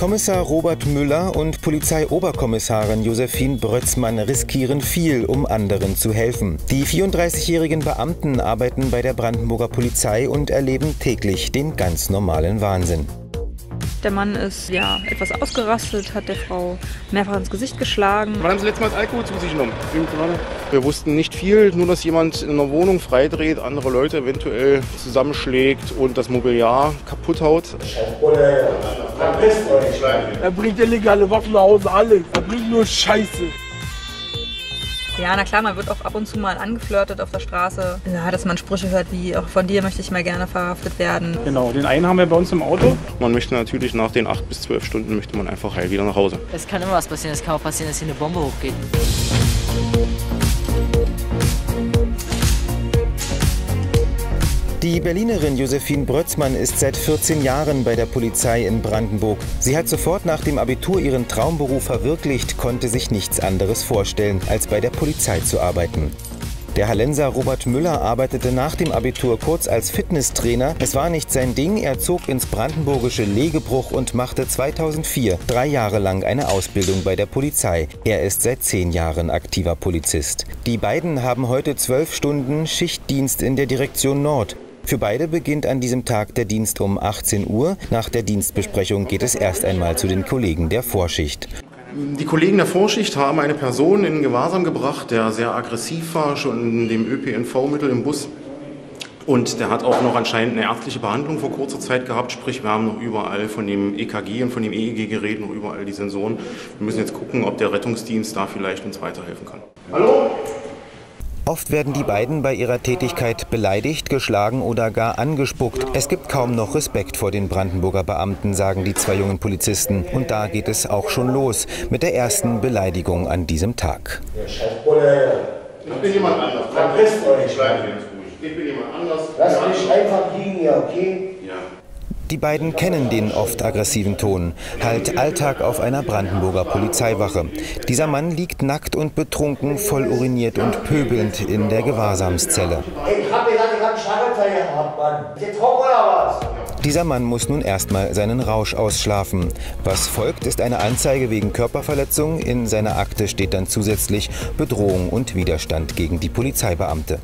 Kommissar Robert Müller und Polizeioberkommissarin Josephine Brötzmann riskieren viel, um anderen zu helfen. Die 34-jährigen Beamten arbeiten bei der Brandenburger Polizei und erleben täglich den ganz normalen Wahnsinn. Der Mann ist etwas ausgerastet, hat der Frau mehrfach ins Gesicht geschlagen. Wann haben Sie letztes Mal Alkohol zu sich genommen? Wir wussten nicht viel, nur dass jemand in einer Wohnung freidreht, andere Leute eventuell zusammenschlägt und das Mobiliar kaputt haut. Er bringt illegale Waffen nach Hause, alles. Er bringt nur Scheiße. Ja, na klar, man wird auch ab und zu mal angeflirtet auf der Straße. Ja, dass man Sprüche hört wie, auch von dir möchte ich mal gerne verhaftet werden. Genau, den einen haben wir bei uns im Auto. Man möchte natürlich nach den 8 bis 12 Stunden möchte man einfach heil wieder nach Hause. Es kann immer was passieren, es kann auch passieren, dass hier eine Bombe hochgeht. Die Berlinerin Josephine Brötzmann ist seit 14 Jahren bei der Polizei in Brandenburg. Sie hat sofort nach dem Abitur ihren Traumberuf verwirklicht, konnte sich nichts anderes vorstellen, als bei der Polizei zu arbeiten. Der Hallenser Robert Müller arbeitete nach dem Abitur kurz als Fitnesstrainer. Es war nicht sein Ding, er zog ins brandenburgische Legebruch und machte 2004 3 Jahre lang eine Ausbildung bei der Polizei. Er ist seit 10 Jahren aktiver Polizist. Die beiden haben heute 12 Stunden Schichtdienst in der Direktion Nord. Für beide beginnt an diesem Tag der Dienst um 18 Uhr. Nach der Dienstbesprechung geht es erst einmal zu den Kollegen der Vorschicht. Die Kollegen der Vorschicht haben eine Person in Gewahrsam gebracht, der sehr aggressiv war, schon in dem ÖPNV-Mittel im Bus. Und der hat auch noch anscheinend eine ärztliche Behandlung vor kurzer Zeit gehabt. Sprich, wir haben noch überall von dem EKG und von dem EEG-Gerät noch überall die Sensoren. Wir müssen jetzt gucken, ob der Rettungsdienst da vielleicht uns weiterhelfen kann. Hallo? Oft werden die beiden bei ihrer Tätigkeit beleidigt, geschlagen oder gar angespuckt. Es gibt kaum noch Respekt vor den Brandenburger Beamten, sagen die 2 jungen Polizisten. Und da geht es auch schon los mit der ersten Beleidigung an diesem Tag. Ich bin jemand anders. Ich bin jemand anders. Lass mich einfach liegen hier, okay? Ja. Die beiden kennen den oft aggressiven Ton. Halt Alltag auf einer Brandenburger Polizeiwache. Dieser Mann liegt nackt und betrunken, voll uriniert und pöbelnd in der Gewahrsamszelle. Ich hab gesagt, ich hab einen Schlaganfall gehabt, Mann. Jetzt hoch oder was? Dieser Mann muss nun erstmal seinen Rausch ausschlafen. Was folgt, ist eine Anzeige wegen Körperverletzung. In seiner Akte steht dann zusätzlich Bedrohung und Widerstand gegen die Polizeibeamte.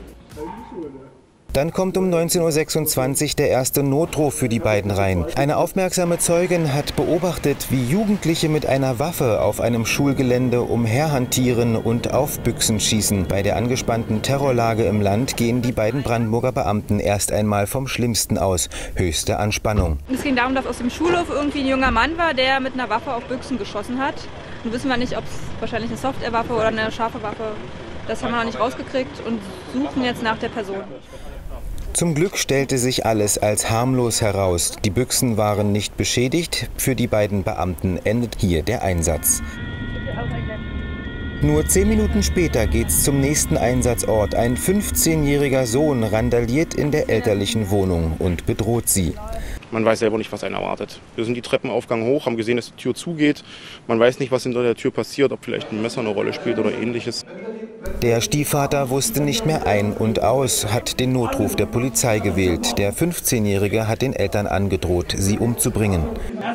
Dann kommt um 19:26 Uhr der erste Notruf für die beiden rein. Eine aufmerksame Zeugin hat beobachtet, wie Jugendliche mit einer Waffe auf einem Schulgelände umherhantieren und auf Büchsen schießen. Bei der angespannten Terrorlage im Land gehen die beiden Brandenburger Beamten erst einmal vom Schlimmsten aus. Höchste Anspannung. Es ging darum, dass aus dem Schulhof irgendwie ein junger Mann war, der mit einer Waffe auf Büchsen geschossen hat. Nun wissen wir nicht, ob es wahrscheinlich eine Softwarewaffe oder eine scharfe Waffe. Das haben wir noch nicht rausgekriegt und suchen jetzt nach der Person. Zum Glück stellte sich alles als harmlos heraus. Die Büchsen waren nicht beschädigt. Für die beiden Beamten endet hier der Einsatz. Nur 10 Minuten später geht's zum nächsten Einsatzort. Ein 15-jähriger Sohn randaliert in der elterlichen Wohnung und bedroht sie. Man weiß selber nicht, was einen erwartet. Wir sind die Treppenaufgang hoch, haben gesehen, dass die Tür zugeht. Man weiß nicht, was hinter der Tür passiert, ob vielleicht ein Messer eine Rolle spielt oder ähnliches. Der Stiefvater wusste nicht mehr ein und aus, hat den Notruf der Polizei gewählt. Der 15-Jährige hat den Eltern angedroht, sie umzubringen.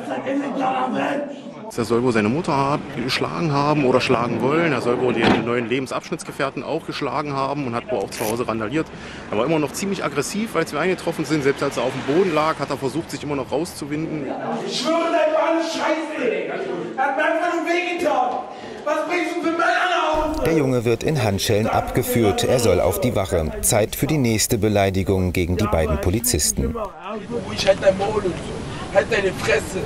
Er soll wohl seine Mutter geschlagen haben oder schlagen wollen. Er soll wohl den neuen Lebensabschnittsgefährten auch geschlagen haben und hat wohl auch zu Hause randaliert. Er war immer noch ziemlich aggressiv, als wir eingetroffen sind. Selbst als er auf dem Boden lag, hat er versucht, sich immer noch rauszuwinden. Ich schwöre, dein Mann ist scheiße. Er hat mir einfach nur wehgetan. Was bringst du für Männer nach Hause? Der Junge wird in Handschellen abgeführt. Er soll auf die Wache. Zeit für die nächste Beleidigung gegen die beiden Polizisten. Ich halt dein Maul und halt deine Fresse.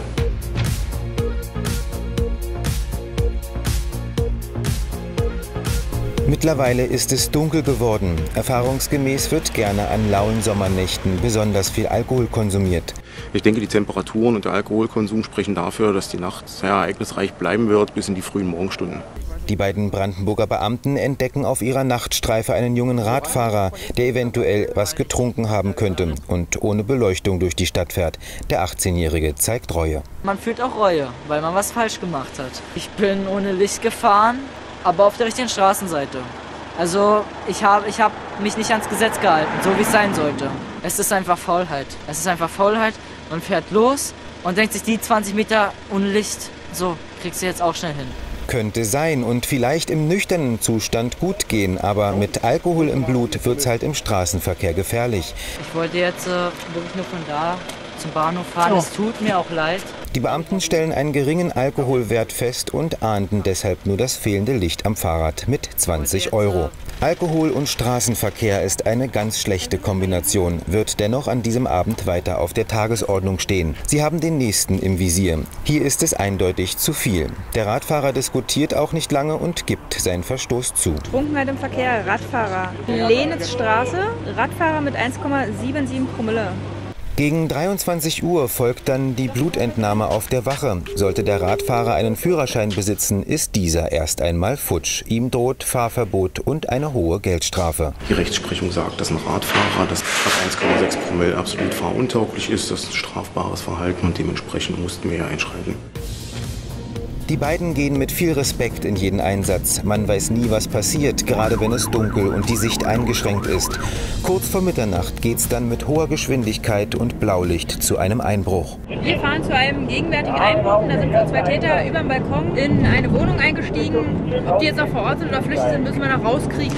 Mittlerweile ist es dunkel geworden. Erfahrungsgemäß wird gerne an lauen Sommernächten besonders viel Alkohol konsumiert. Ich denke, die Temperaturen und der Alkoholkonsum sprechen dafür, dass die Nacht sehr ereignisreich bleiben wird bis in die frühen Morgenstunden. Die beiden Brandenburger Beamten entdecken auf ihrer Nachtstreife einen jungen Radfahrer, der eventuell was getrunken haben könnte und ohne Beleuchtung durch die Stadt fährt. Der 18-Jährige zeigt Reue. Man fühlt auch Reue, weil man was falsch gemacht hat. Ich bin ohne Licht gefahren, aber auf der richtigen Straßenseite. Also ich hab mich nicht ans Gesetz gehalten, so wie es sein sollte. Es ist einfach Faulheit. Man fährt los und denkt sich, die 20 Meter ohne Licht, so, kriegst du jetzt auch schnell hin. Könnte sein und vielleicht im nüchternen Zustand gut gehen, aber mit Alkohol im Blut wird's halt im Straßenverkehr gefährlich. Ich wollte jetzt wirklich nur von da zum Bahnhof fahren, es tut mir auch leid. Die Beamten stellen einen geringen Alkoholwert fest und ahnden deshalb nur das fehlende Licht am Fahrrad mit 20 €. Alkohol und Straßenverkehr ist eine ganz schlechte Kombination, wird dennoch an diesem Abend weiter auf der Tagesordnung stehen. Sie haben den Nächsten im Visier. Hier ist es eindeutig zu viel. Der Radfahrer diskutiert auch nicht lange und gibt seinen Verstoß zu. Trunkenheit im Verkehr, Radfahrer. Lenitzstraße, Radfahrer mit 1,77 Promille. Gegen 23 Uhr folgt dann die Blutentnahme auf der Wache. Sollte der Radfahrer einen Führerschein besitzen, ist dieser erst einmal futsch. Ihm droht Fahrverbot und eine hohe Geldstrafe. Die Rechtsprechung sagt, dass ein Radfahrer, das ab 1,6 Promille absolut fahruntauglich ist. Das ist ein strafbares Verhalten und dementsprechend mussten wir ja einschreiten. Die beiden gehen mit viel Respekt in jeden Einsatz. Man weiß nie, was passiert, gerade wenn es dunkel und die Sicht eingeschränkt ist. Kurz vor Mitternacht geht's dann mit hoher Geschwindigkeit und Blaulicht zu einem Einbruch. Wir fahren zu einem gegenwärtigen Einbruch. Da sind 2 Täter über dem Balkon in eine Wohnung eingestiegen. Ob die jetzt noch vor Ort sind oder flüchtig sind, müssen wir noch rauskriegen.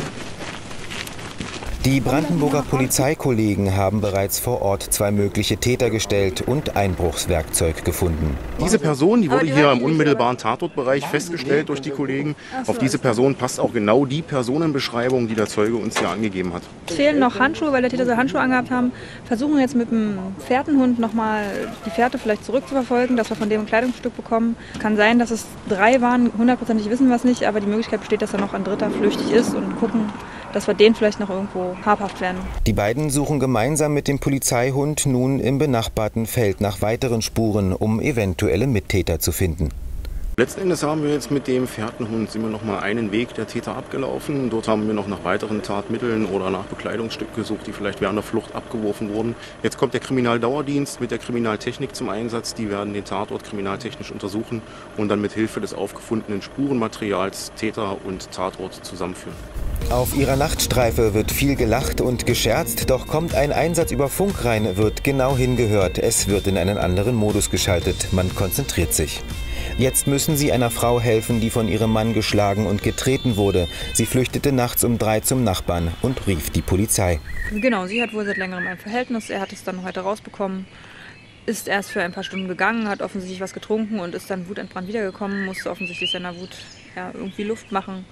Die Brandenburger Polizeikollegen haben bereits vor Ort 2 mögliche Täter gestellt und Einbruchswerkzeug gefunden. Diese Person, die wurde hier im unmittelbaren Tatortbereich festgestellt durch die Kollegen. Auf diese Person passt auch genau die Personenbeschreibung, die der Zeuge uns hier angegeben hat. Es fehlen noch Handschuhe, weil der Täter so Handschuhe angehabt haben. Versuchen jetzt mit dem Fährtenhund nochmal die Fährte vielleicht zurückzuverfolgen, dass wir von dem ein Kleidungsstück bekommen. Kann sein, dass es 3 waren, hundertprozentig wissen wir es nicht, aber die Möglichkeit besteht, dass da noch ein dritter flüchtig ist und gucken, dass wir den vielleicht noch irgendwo habhaft werden. Die beiden suchen gemeinsam mit dem Polizeihund nun im benachbarten Feld nach weiteren Spuren, um eventuelle Mittäter zu finden. Letzten Endes haben wir jetzt mit dem Fährtenhund immer noch mal einen Weg der Täter abgelaufen. Dort haben wir noch nach weiteren Tatmitteln oder nach Bekleidungsstücken gesucht, die vielleicht während der Flucht abgeworfen wurden. Jetzt kommt der Kriminaldauerdienst mit der Kriminaltechnik zum Einsatz. Die werden den Tatort kriminaltechnisch untersuchen und dann mit Hilfe des aufgefundenen Spurenmaterials Täter und Tatort zusammenführen. Auf ihrer Nachtstreife wird viel gelacht und gescherzt, doch kommt ein Einsatz über Funk rein, wird genau hingehört. Es wird in einen anderen Modus geschaltet. Man konzentriert sich. Jetzt müssen sie einer Frau helfen, die von ihrem Mann geschlagen und getreten wurde. Sie flüchtete nachts um 3 zum Nachbarn und rief die Polizei. Genau, sie hat wohl seit längerem ein Verhältnis. Er hat es dann heute rausbekommen. Ist erst für ein paar Stunden gegangen, hat offensichtlich was getrunken und ist dann wutentbrannt wiedergekommen. Musste offensichtlich seiner Wut irgendwie Luft machen.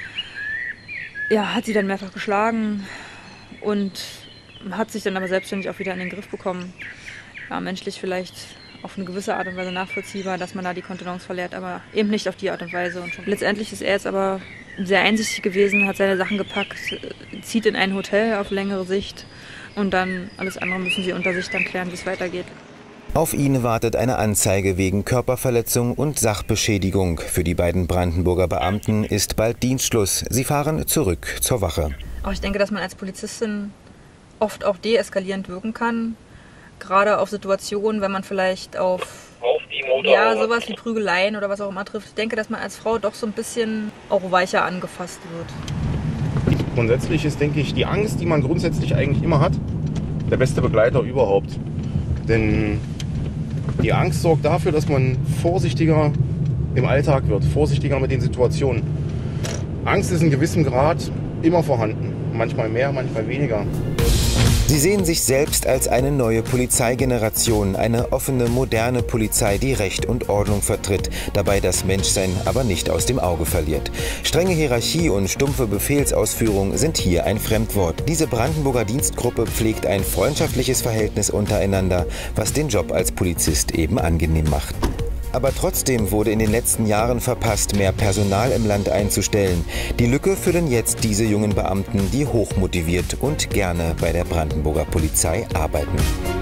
Ja, hat sie dann mehrfach geschlagen und hat sich dann aber selbstständig auch wieder in den Griff bekommen. Ja, menschlich vielleicht auf eine gewisse Art und Weise nachvollziehbar, dass man da die Kontenance verliert, aber eben nicht auf die Art und Weise. Und letztendlich ist er jetzt aber sehr einsichtig gewesen, hat seine Sachen gepackt, zieht in ein Hotel auf längere Sicht und dann alles andere müssen sie unter sich dann klären, wie es weitergeht. Auf ihn wartet eine Anzeige wegen Körperverletzung und Sachbeschädigung. Für die beiden Brandenburger Beamten ist bald Dienstschluss. Sie fahren zurück zur Wache. Aber ich denke, dass man als Polizistin oft auch deeskalierend wirken kann. Gerade auf Situationen, wenn man vielleicht auf sowas wie Prügeleien oder was auch immer trifft. Ich denke, dass man als Frau doch so ein bisschen auch weicher angefasst wird. Grundsätzlich ist, denke ich, die Angst, die man grundsätzlich eigentlich immer hat, der beste Begleiter überhaupt. Denn die Angst sorgt dafür, dass man vorsichtiger im Alltag wird, vorsichtiger mit den Situationen. Angst ist in gewissem Grad immer vorhanden, manchmal mehr, manchmal weniger. Sie sehen sich selbst als eine neue Polizeigeneration, eine offene, moderne Polizei, die Recht und Ordnung vertritt, dabei das Menschsein aber nicht aus dem Auge verliert. Strenge Hierarchie und stumpfe Befehlsausführung sind hier ein Fremdwort. Diese Brandenburger Dienstgruppe pflegt ein freundschaftliches Verhältnis untereinander, was den Job als Polizist eben angenehm macht. Aber trotzdem wurde in den letzten Jahren verpasst, mehr Personal im Land einzustellen. Die Lücke füllen jetzt diese jungen Beamten, die hochmotiviert und gerne bei der Brandenburger Polizei arbeiten.